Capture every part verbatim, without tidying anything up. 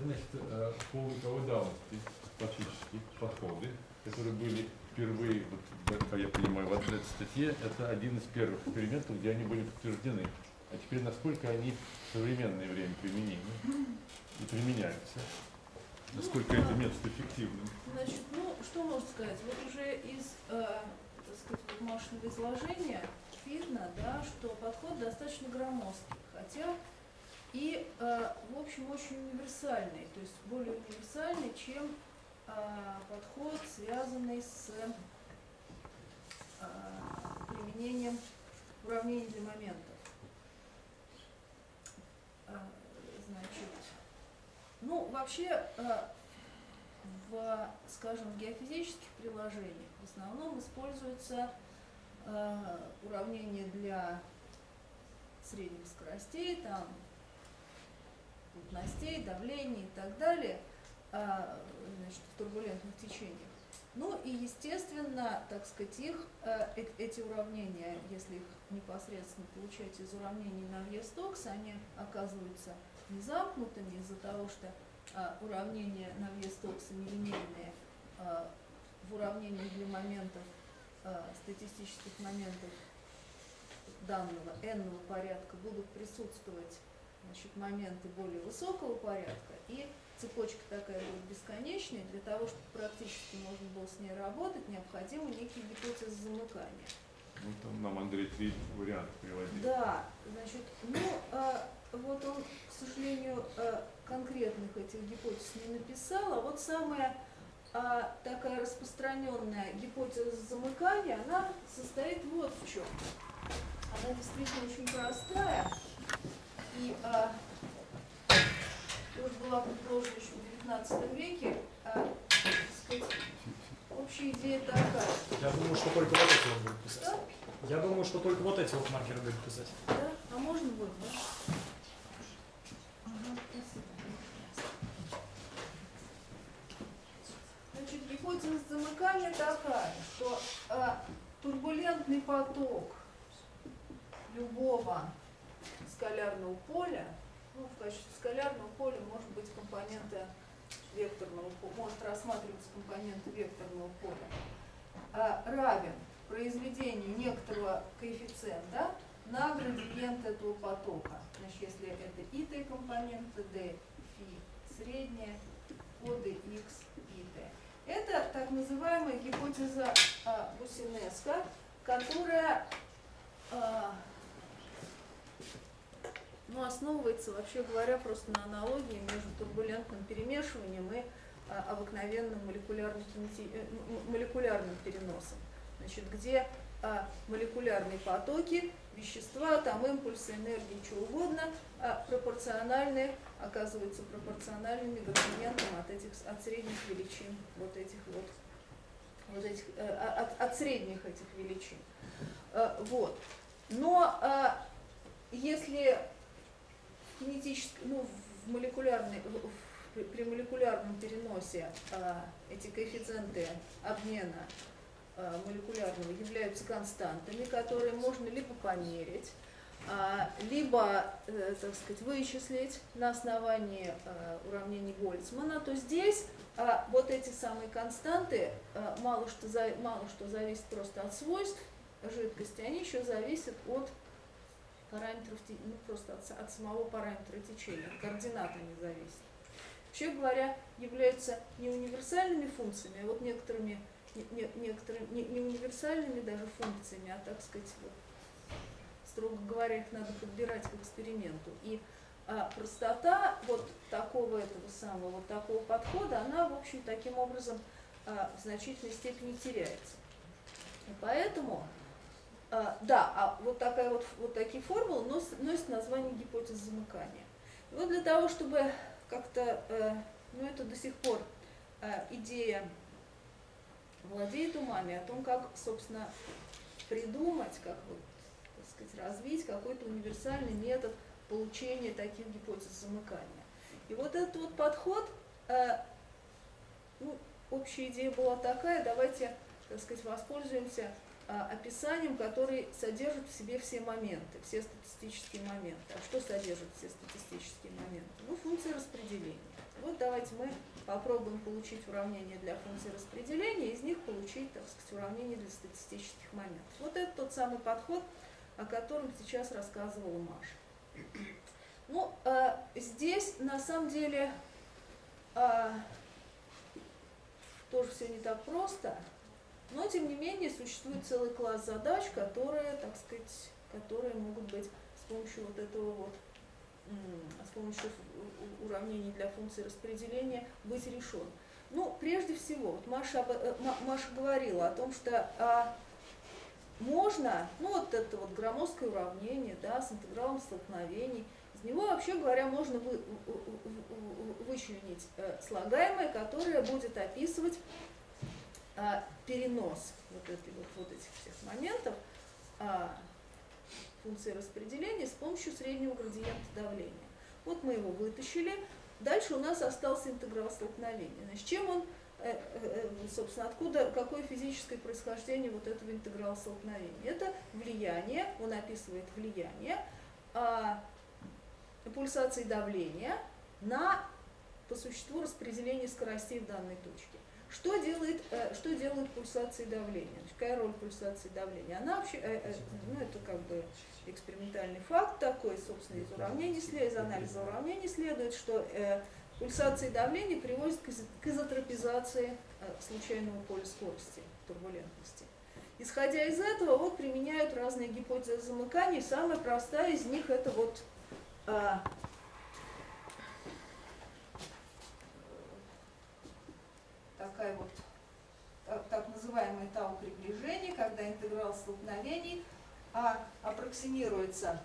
значит, полный каудаун, классические подходы, которые были впервые, вот, как я понимаю, в этой статье, это один из первых экспериментов, где они были подтверждены. А теперь насколько они в современное время применимы и применяются? Насколько ну, это метод эффективный? Значит, ну, что можно сказать? Вот уже из, э, так сказать, вот Машиного изложения видно, да, что подход достаточно громоздкий, хотя и, э, в общем, очень универсальный, то есть более универсальный, чем э, подход, связанный с э, применением уравнений для моментов. Э, значит, ну, вообще, э, в, скажем, в геофизических приложениях в основном используются э, уравнения для средних скоростей, там, плотностей, давлений и так далее, э, значит, в турбулентных течениях. Ну и, естественно, так сказать, их, э, эти уравнения, если их непосредственно получать из уравнений Навье-Стокса, они оказываются незамкнутыми из-за того, что Uh, уравнения Навье-Стокса нелинейные uh, в уравнениях для моментов, uh, статистических моментов данного n-ного порядка будут присутствовать, значит, моменты более высокого порядка, и цепочка такая будет бесконечной. Для того, чтобы практически можно было с ней работать, необходимы некие гипотезы замыкания. Ну, там нам Андрей три варианта приводил. Да, значит, ну, uh, вот он, к сожалению, uh, конкретных этих гипотез не написал, а вот самая а, такая распространенная гипотеза замыкания, она состоит вот в чем. Она действительно очень простая и а, тоже была предложена еще в девятнадцатом веке. А, так сказать, общая идея такая. Я думаю, что только вот эти вот будут писать. Что? Я думаю, что только вот эти вот маркеры будут писать. Да? А можно будет, да? Значит, гипотеза замыкания такая, что э, турбулентный поток любого скалярного поля, ну, в качестве скалярного поля может быть компонента векторного поля, может рассматриваться компонента векторного поля, э, равен произведению некоторого коэффициента на градиент этого потока. Значит, если это и t компонента, d, φ средняя, от x, и t. Это так называемая гипотеза а, Бусинеско, которая а, ну, основывается, вообще говоря, просто на аналогии между турбулентным перемешиванием и а, обыкновенным молекулярным, молекулярным переносом. Значит, где а, молекулярные потоки, вещества, там импульсы, энергии, чего угодно, а, пропорциональны, оказываются пропорциональными градиентам от этих, от средних величин, вот этих вот, вот этих, э, от, от средних этих величин. Э, вот. Но э, если в кинетическом, ну, в молекулярной, в, в, при молекулярном переносе э, эти коэффициенты обмена молекулярного являются константами, которые можно либо померить, либо, так сказать, вычислить на основании уравнений Больцмана, то здесь вот эти самые константы мало что, мало что зависит просто от свойств жидкости, они еще зависят от параметров, ну, просто от, от самого параметра течения, от координат они зависят. Вообще говоря, являются не универсальными функциями, а вот некоторыми Не, некоторыми, не, не универсальными даже функциями, а, так сказать, вот, строго говоря, их надо подбирать к эксперименту. И а, простота вот такого этого самого, вот такого подхода, она, в общем, таким образом а, в значительной степени теряется. И поэтому, а, да, а вот, такая вот, вот такие формулы носят, носят название гипотез замыкания. И вот для того, чтобы как-то, э, ну это до сих пор э, идея владеет умами о том, как, собственно, придумать, как вот, так сказать, развить какой-то универсальный метод получения таких гипотез замыкания. И вот этот вот подход, э, ну, общая идея была такая, давайте, так сказать, воспользуемся э, описанием, который содержит в себе все моменты, все статистические моменты. А что содержит все статистические моменты? Ну, функции распределения. Вот давайте мы попробуем получить уравнение для функций распределения, из них получить, так сказать, уравнение для статистических моментов. Вот это тот самый подход, о котором сейчас рассказывала Маша. Ну, э, здесь на самом деле э, тоже все не так просто, но тем не менее существует целый класс задач, которые, так сказать, которые могут быть с помощью вот этого вот, с помощью уравнений для функций распределения быть решен. Ну, прежде всего, вот Маша, Маша говорила о том, что а, можно, ну вот это вот громоздкое уравнение, да, с интегралом столкновений, из него, вообще говоря, можно вы, вычленить э, слагаемое, которое будет описывать а, перенос вот, этой, вот, вот этих всех моментов а, функции распределения с помощью среднего градиента давления. Вот мы его вытащили. Дальше у нас остался интеграл столкновения. Значит, чем он, э, э, собственно, откуда, какое физическое происхождение вот этого интеграла столкновения? Это влияние, он описывает влияние а, пульсации давления на, по существу, распределение скоростей в данной точке. Что делает, э, что делает пульсация давления? Значит, какая роль пульсации давления? Она вообще, э, э, ну, это как бы экспериментальный факт такой, собственно, из уравнений, из анализа уравнений следует, что э, пульсации давления приводят к, из, к изотропизации э, случайного поля скорости, турбулентности. Исходя из этого, вот применяют разные гипотезы замыкания. Самая простая из них это вот э, такая вот так, так называемое тау-приближение, когда интеграл столкновений а аппроксимируется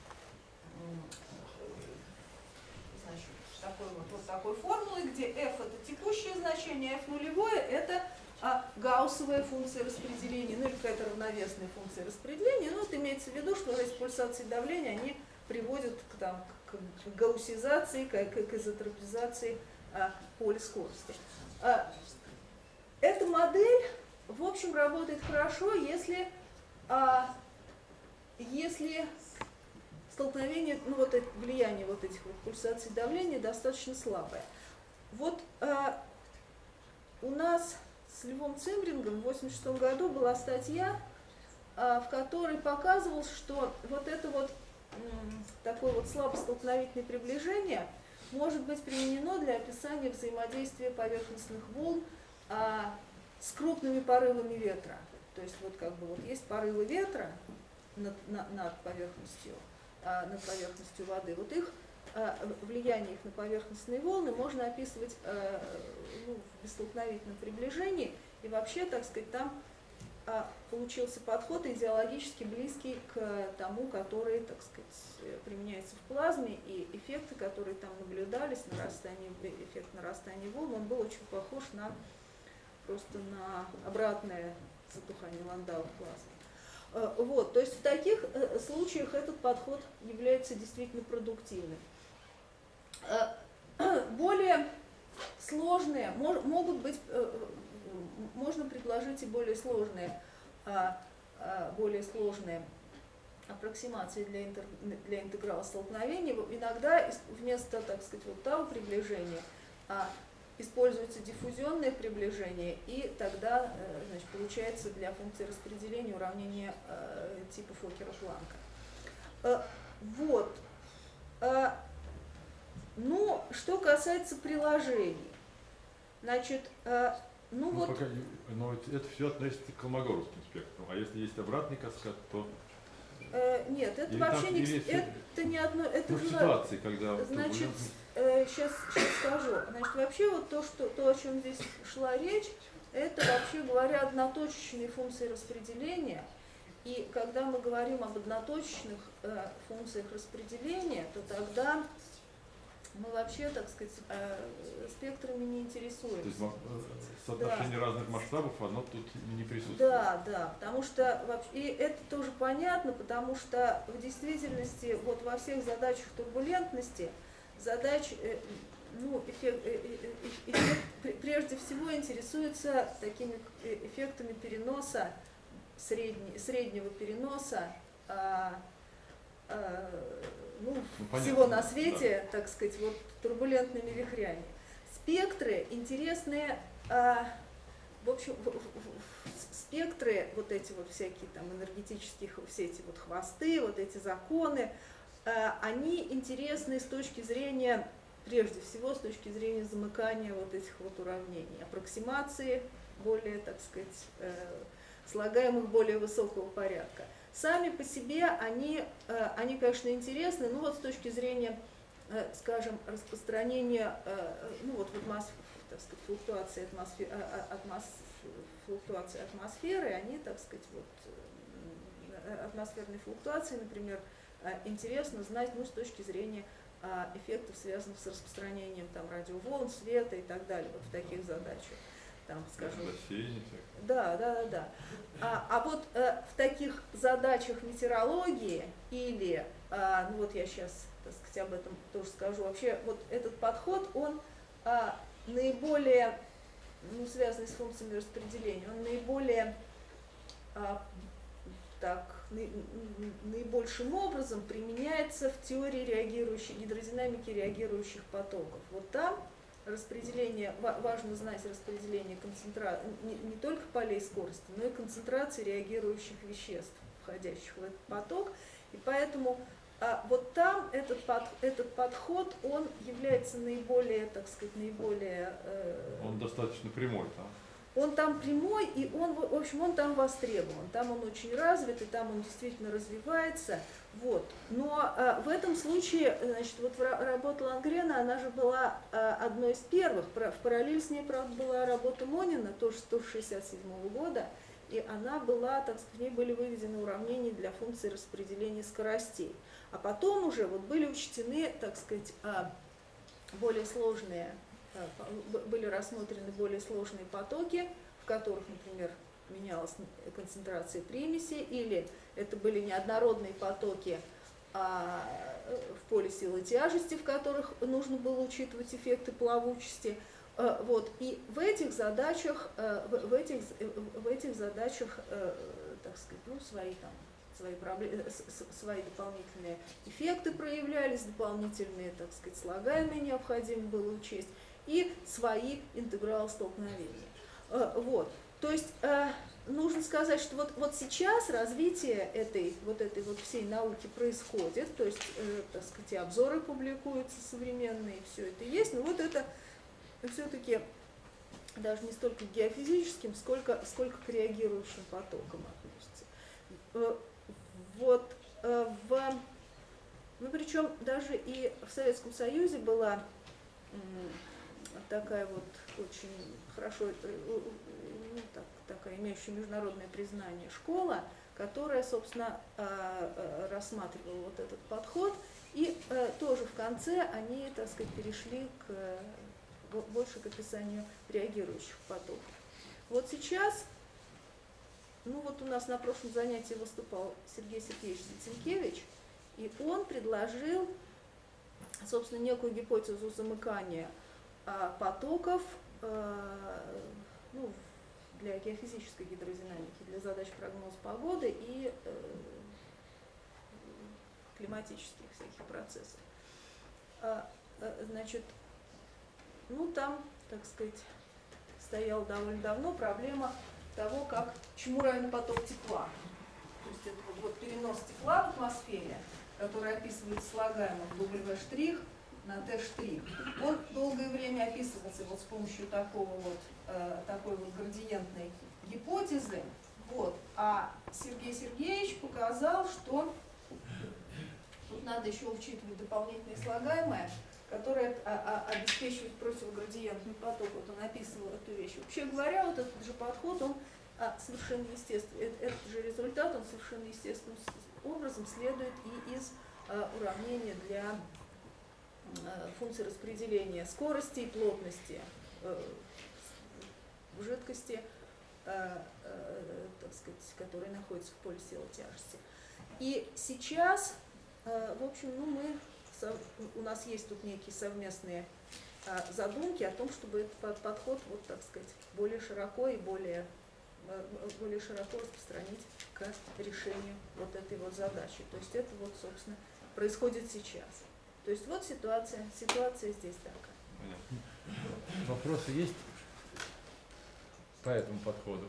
значит, такой вот, вот такой формулой, где f это текущее значение, f нулевое это а, гауссовая функция распределения, ну или какая-то равновесная функция распределения. Ну вот имеется в виду, что эти пульсации давления, они приводят к, там, к, к гауссизации, к, к изотропизации а, поля скорости. А, эта модель, в общем, работает хорошо, если а, если столкновение, ну вот это влияние вот этих вот пульсаций давления достаточно слабое. Вот а, у нас с Львом Цимбрингом в восемьдесят шестом году была статья, а, в которой показывалось, что вот это вот м, такое вот слабостолкновительное приближение может быть применено для описания взаимодействия поверхностных волн а, с крупными порывами ветра. То есть вот как бы вот есть порывы ветра над, на, над поверхностью, а, над поверхностью воды. Вот их а, влияние их на поверхностные волны можно описывать а, ну, в бесстолкновительном приближении. И вообще, так сказать, там а, получился подход идеологически близкий к тому, который, так сказать, применяется в плазме, и эффекты, которые там наблюдались, нарастание, эффект нарастания волн, он был очень похож на просто на обратное затухание Ландау в плазме. Вот, то есть в таких случаях этот подход является действительно продуктивным. Более сложные, могут быть, можно предложить и более сложные, более сложные аппроксимации для, интер, для интеграла столкновения. Иногда вместо, так сказать, вот тау приближения используется диффузионное приближение, и тогда, значит, получается для функции распределения уравнение э, типа Фоккера-Планка. Э, вот. Э, ну, что касается приложений, значит, э, ну, ну вот... Пока, но это все относится к Колмогоровским спектрам, а если есть обратный каскад, то... Э, нет, это или вообще так, не, или это не одно... Это ну, в ситуации, когда... Значит, э, сейчас, сейчас скажу. Значит, вообще вот то, что, то, о чем здесь шла речь, это, вообще говоря, одноточечные функции распределения. И когда мы говорим об одноточечных э, функциях распределения, то тогда мы вообще, так сказать, э, спектрами не интересуемся. То есть соотношение да. разных масштабов, оно тут не присутствует. Да, да, потому что вообще, и это тоже понятно, потому что в действительности вот во всех задачах турбулентности задач, э, ну, эффект, э, эффект прежде всего интересуется такими эффектами переноса, средне, среднего переноса а, а, ну, ну, всего на свете, да. так сказать, вот турбулентными вихрями. спектры интересные, а, в общем, в, в, в, спектры, вот эти вот всякие там энергетические, все эти вот хвосты, вот эти законы, а, они интересны с точки зрения, прежде всего, с точки зрения замыкания вот этих вот уравнений, аппроксимации более, так сказать, э, слагаемых более высокого порядка. Сами по себе они, э, они, конечно, интересны, но вот с точки зрения, э, скажем, распространения, э, ну вот в атмосфере, так сказать, флуктуации атмосферы, атмос, флуктуации атмосферы, они, так сказать, вот атмосферные флуктуации, например, интересно знать, ну, с точки зрения эффектов, связанных с распространением там радиоволн, света и так далее, вот в таких задачах. Там, скажем, да, да, да, да. А, а вот э, в таких задачах метеорологии или, э, ну вот я сейчас, так сказать, об этом тоже скажу, вообще вот этот подход, он э, наиболее, ну, связанный с функциями распределения, он наиболее, э, так, наибольшим образом применяется в теории реагирующей, гидродинамики реагирующих потоков. Вот там распределение, важно знать распределение концентрации, не, не только полей скорости, но и концентрации реагирующих веществ, входящих в этот поток. И поэтому а, вот там этот, под, этот подход, он является наиболее, так сказать, наиболее... Э, он достаточно прямой, да? Он там прямой, и он, в общем, он там востребован, там он очень развит, и там он действительно развивается. Вот. Но а, в этом случае, значит, вот работа Лангрена, она же была а, одной из первых. В параллель с ней, правда, была работа Монина, тоже сто шестьдесят седьмого года, и она была, так сказать, в ней были выведены уравнения для функций распределения скоростей. А потом уже вот были учтены, так сказать, а, более сложные, были рассмотрены более сложные потоки, в которых, например, менялась концентрация примесей, или это были неоднородные потоки а, в поле силы тяжести, в которых нужно было учитывать эффекты плавучести. А, вот. И в этих задачах, а, в, в, этих, в этих задачах а, так сказать, ну, свои, там, свои, проблемы, свои дополнительные эффекты проявлялись, дополнительные, так сказать, слагаемые необходимо было учесть, и свои интегралы столкновения. Вот. То есть э, нужно сказать, что вот, вот сейчас развитие этой вот, этой вот всей науки происходит, то есть, э, так сказать, и обзоры публикуются современные, все это есть, но вот это все-таки даже не столько к геофизическим, сколько, сколько к реагирующим потокам относится. Э, вот, э, в, ну, причем даже и в Советском Союзе была такая вот очень хорошо, ну, так, такая имеющая международное признание школа, которая, собственно, рассматривала вот этот подход, и тоже в конце они, так сказать, перешли к, больше к описанию реагирующих потоков. Вот сейчас, ну вот у нас на прошлом занятии выступал Сергей Сергеевич Зицинкевич, и он предложил, собственно, некую гипотезу замыкания потоков, ну, для геофизической гидродинамики, для задач прогноза погоды и климатических всяких процессов. Значит, ну там, так сказать, стояла довольно давно проблема того, как, чему равен поток тепла. То есть это вот, вот перенос тепла в атмосфере, который описывается слагаемым W' на Т'. Он долгое время описывался вот с помощью такого вот, э, такой вот градиентной гипотезы. Вот. А Сергей Сергеевич показал, что тут надо еще учитывать дополнительные слагаемые, которые а, а, обеспечивают противоградиентный поток. Вот он описывал эту вещь. Вообще говоря, вот этот же подход, он а, совершенно естественный. Этот же результат, он совершенно естественным образом следует и из а, уравнения для функции распределения скорости и плотности э, в жидкости, э, э, так сказать, которые находятся в поле силы тяжести. И сейчас, э, в общем, ну, мы, со, у нас есть тут некие совместные э, задумки о том, чтобы этот подход, вот, так сказать, более широко и более, э, более широко распространить к решению вот этой вот задачи. То есть это вот, собственно, происходит сейчас. То есть вот ситуация, ситуация здесь такая. Вопросы есть по этому подходу?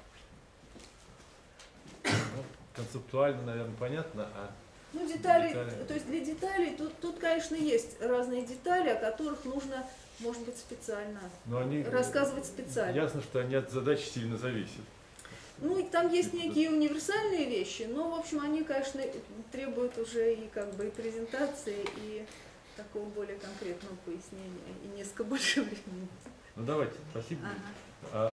Ну, концептуально, наверное, понятно, а Ну, детали, детали. то есть для деталей, тут, тут, конечно, есть разные детали, о которых нужно, может быть, специально но они, рассказывать специально. ясно, что они от задач сильно зависят. Ну, и там есть некие универсальные вещи, но, в общем, они, конечно, требуют уже и как бы и презентации, и такого более конкретного пояснения, и несколько больше времени. Ну давайте, спасибо. Ага. А